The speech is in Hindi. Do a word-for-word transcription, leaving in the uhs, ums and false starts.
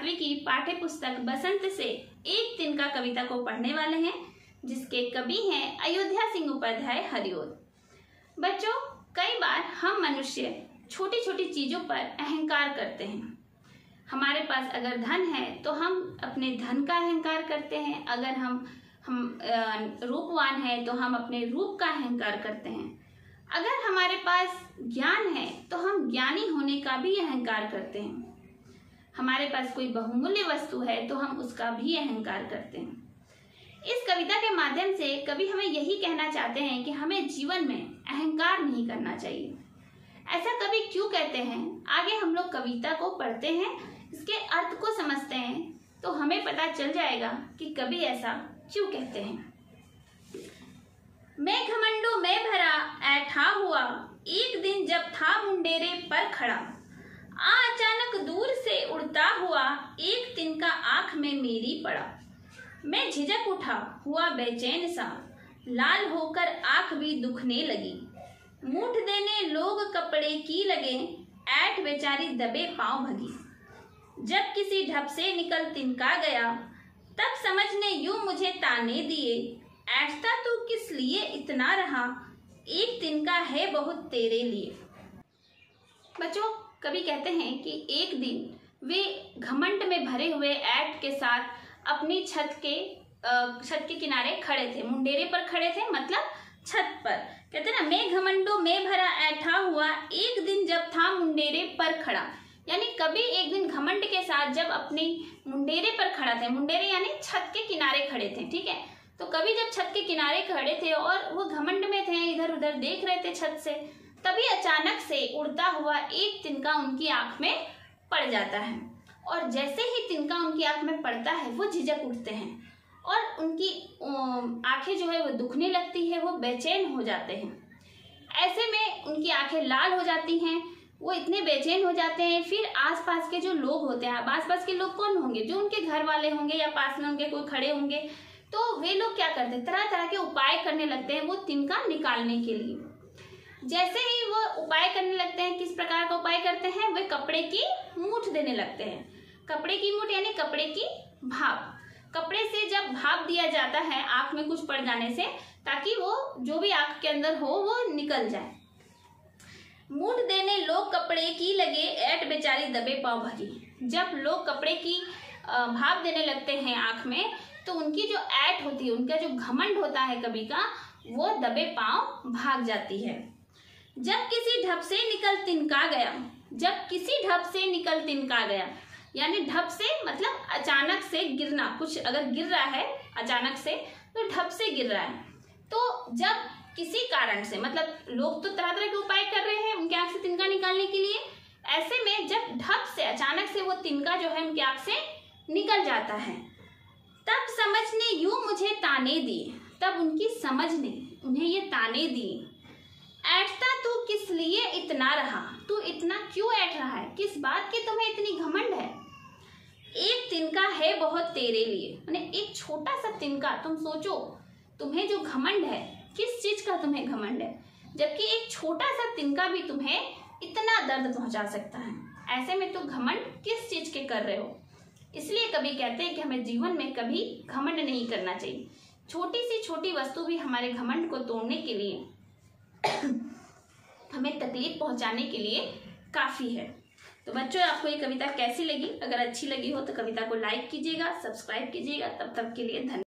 सातवीं की पाठ्य पुस्तक बसंत से एक तिनका कविता को पढ़ने वाले हैं, जिसके कवि हैं अयोध्या सिंह उपाध्याय हरिओद। बच्चों, कई बार हम मनुष्य छोटी छोटी चीजों पर अहंकार करते हैं। हमारे पास अगर धन है तो हम अपने धन का अहंकार करते हैं, अगर हम हम रूपवान है तो हम अपने रूप का अहंकार करते हैं, अगर हमारे पास ज्ञान है तो हम ज्ञानी होने का भी अहंकार करते हैं, हमारे पास कोई बहुमूल्य वस्तु है तो हम उसका भी अहंकार करते हैं। इस कविता के माध्यम से कवि हमें यही कहना चाहते हैं कि हमें जीवन में अहंकार नहीं करना चाहिए। ऐसा कवि क्यों कहते हैं, आगे हम लोग कविता को पढ़ते हैं, इसके अर्थ को समझते हैं तो हमें पता चल जाएगा कि कवि ऐसा क्यों कहते हैं। मैं घमंडों में भरा ऐठा हुआ, एक दिन जब था मुंडेरे पर खड़ा, आ अचानक दूर से उड़ता हुआ, एक तिनका आंख में मेरी पड़ा। मैं झिझक उठा हुआ बेचैन सा, लाल होकर आंख भी दुखने लगी। मूठ देने लोग कपड़े की लगे, ऐठ बेचारी दबे पांव भगी। जब किसी ढप से निकल तिनका गया, तब समझने यूं मुझे ताने दिए, ऐठता तू किस लिए इतना रहा, एक तिनका है बहुत तेरे लिए। बच्चों, कवि कहते हैं कि एक दिन वे घमंड में भरे हुए ऐठ के साथ अपनी छत के छत के किनारे खड़े थे, मुंडेरे पर खड़े थे, मतलब छत पर। कहते ना, मैं घमंडों में भरा ऐठा हुआ, एक दिन जब था मुंडेरे पर खड़ा, यानी कभी एक दिन घमंड के साथ जब अपनी मुंडेरे पर खड़ा थे, मुंडेरे यानी छत के किनारे खड़े थे, ठीक है। तो कभी जब छत के किनारे खड़े थे और वो घमंड में थे, इधर उधर देख रहे थे छत से, तभी अचानक से उड़ता हुआ एक तिनका उनकी आंख में पड़ जाता है। और जैसे ही तिनका उनकी आंख में पड़ता है वो झिझक उठते हैं और उनकी आंखें जो है वो दुखने लगती है, वो बेचैन हो जाते हैं। ऐसे में उनकी आंखें लाल हो जाती हैं, वो इतने बेचैन हो जाते हैं। फिर आसपास के जो लोग होते हैं, आसपास के लोग कौन होंगे, जो उनके घर वाले होंगे या पास में उनके कोई खड़े होंगे, तो वे लोग क्या करते हैं, तरह तरह के उपाय करने लगते हैं वो तिनका निकालने के लिए। जैसे ही वो उपाय करने लगते हैं, किस प्रकार का उपाय करते हैं, वे कपड़े की मूठ देने लगते हैं। कपड़े की मूठ यानी कपड़े की भाप। कपड़े से जब भाप दिया जाता है आंख में कुछ पड़ जाने से, ताकि वो जो भी आंख के अंदर हो वो निकल जाए। मूठ देने लोग कपड़े की लगे, ऐठ बेचारी दबे पांव भगी। जब लोग कपड़े की भाप देने लगते हैं आंख में, तो उनकी जो ऐठ होती है, उनका जो घमंड होता है कवि का, वो दबे पांव भाग जाती है। जब किसी ढप से निकल तिनका गया, जब किसी ढप से निकल तिनका गया, यानी ढप से मतलब अचानक से गिरना, कुछ अगर गिर रहा है अचानक से तो ढप से गिर रहा है। तो जब किसी कारण से, मतलब लोग तो तरह तरह के उपाय कर रहे हैं उनके आंख से तिनका निकालने के लिए, ऐसे में जब ढप से अचानक से वो तिनका जो है उनकी आंख से निकल जाता है, तब समझने यूं मुझे ताने दिए, तब उनकी समझ ने उन्हें ये ताने दिए, ऐठता तू किस लिए इतना रहा, तू इतना क्यों ऐठ रहा है, किस बात की तुम्हें इतनी घमंड है, एक तिनका है बहुत तेरे लिए। माने एक छोटा सा तिनका, तुम सोचो तुम्हें जो घमंड है, किस चीज का तुम्हें घमंड है, जबकि एक छोटा सा तिनका भी तुम्हें इतना दर्द पहुंचा सकता है। ऐसे में तुम घमंड किस चीज के कर रहे हो। इसलिए कभी कहते हैं कि हमें जीवन में कभी घमंड नहीं करना चाहिए। छोटी सी छोटी वस्तु भी हमारे घमंड को तोड़ने के लिए हमें तकलीफ पहुंचाने के लिए काफी है। तो बच्चों, आपको ये कविता कैसी लगी? अगर अच्छी लगी हो तो कविता को लाइक कीजिएगा, सब्सक्राइब कीजिएगा। तब तक के लिए धन्यवाद।